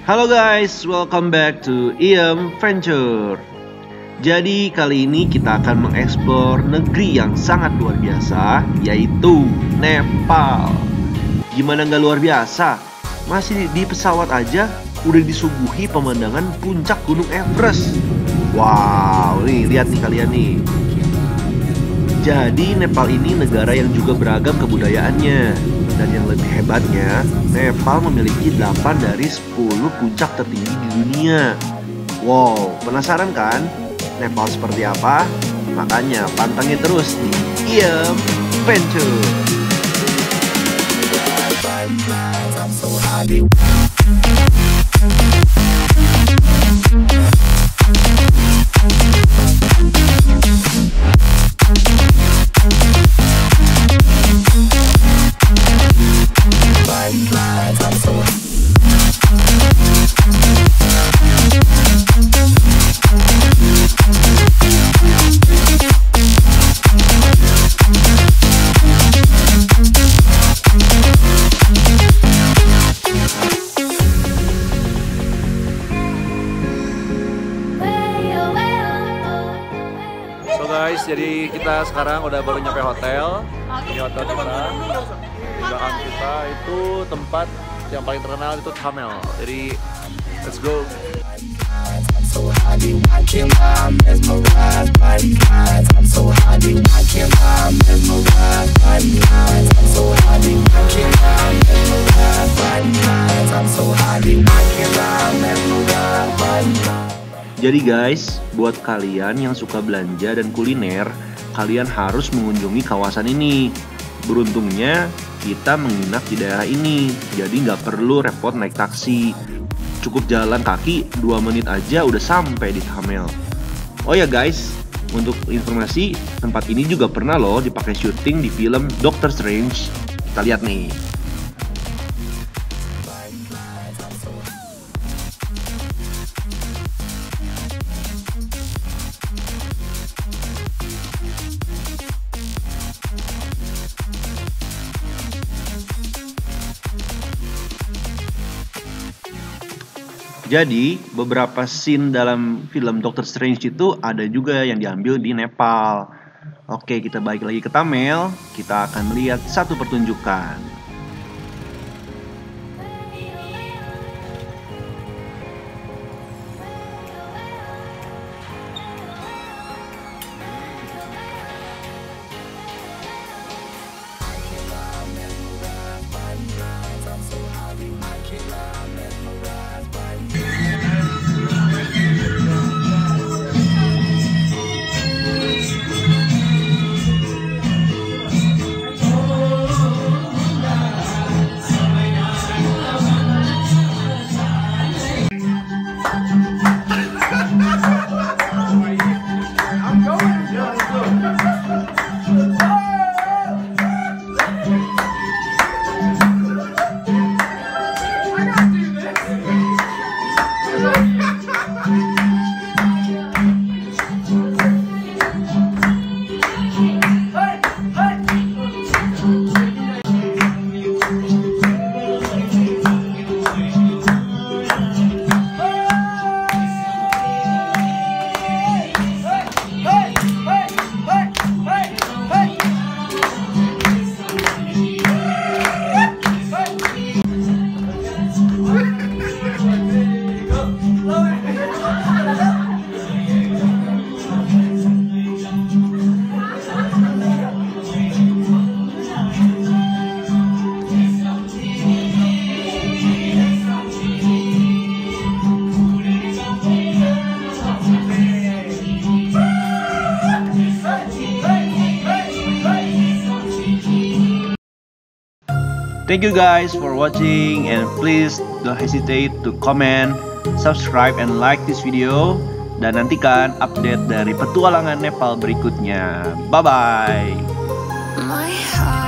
Halo guys, welcome back to IEM Venture. Jadi kali ini kita akan mengeksplor negeri yang sangat luar biasa, yaitu Nepal. Gimana nggak luar biasa? Masih di pesawat aja udah disuguhi pemandangan puncak Gunung Everest. Wow, nih lihat nih kalian nih. Jadi Nepal ini negara yang juga beragam kebudayaannya. Dan yang lebih hebatnya, Nepal memiliki 8 dari 10 puncak tertinggi di dunia. Wow, penasaran kan? Nepal seperti apa? Makanya pantangin terus di IEM Venture. Guys, jadi kita sekarang udah baru nyampe hotel. Ini hotel kita. Di belakang kita itu tempat yang paling terkenal itu Thamel. Jadi let's go. Jadi guys, buat kalian yang suka belanja dan kuliner, kalian harus mengunjungi kawasan ini. Beruntungnya, kita menginap di daerah ini, jadi nggak perlu repot naik taksi. Cukup jalan kaki 2 menit aja udah sampai di Thamel. Oh ya guys, untuk informasi, tempat ini juga pernah loh dipakai syuting di film Doctor Strange. Kita lihat nih. Jadi, beberapa scene dalam film Doctor Strange itu ada juga yang diambil di Nepal. Oke, kita balik lagi ke Thamel. Kita akan melihat satu pertunjukan. Thank you guys for watching, and please don't hesitate to comment, subscribe, and like this video. Dan nantikan update dari petualangan Nepal berikutnya. Bye bye.